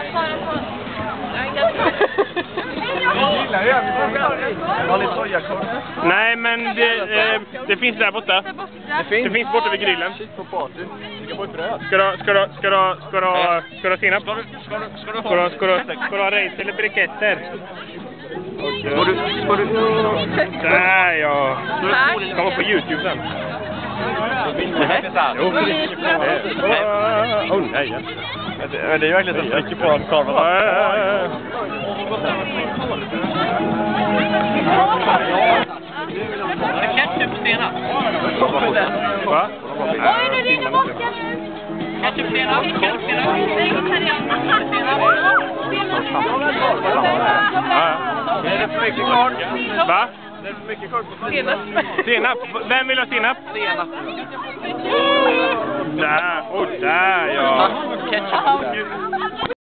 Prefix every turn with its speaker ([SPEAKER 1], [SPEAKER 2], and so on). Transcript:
[SPEAKER 1] Nej, men det finns där borta. Det finns borta vid grillen. Ska du senap? Ska du ha ris eller briketter? Där, ja. Kommer på YouTube sen. Åh nej. Det är verkligen så mycket på kameran.
[SPEAKER 2] Ketchup-senap.
[SPEAKER 1] Va?
[SPEAKER 3] Oj, nu ringer bocken.
[SPEAKER 2] Ketchup-senap.
[SPEAKER 1] Det är för mycket kvar. Va? Det är för mycket kvar på senap. Vem vill ha senap?
[SPEAKER 2] Senap.
[SPEAKER 1] Där, och där, ja.
[SPEAKER 2] Ketchup.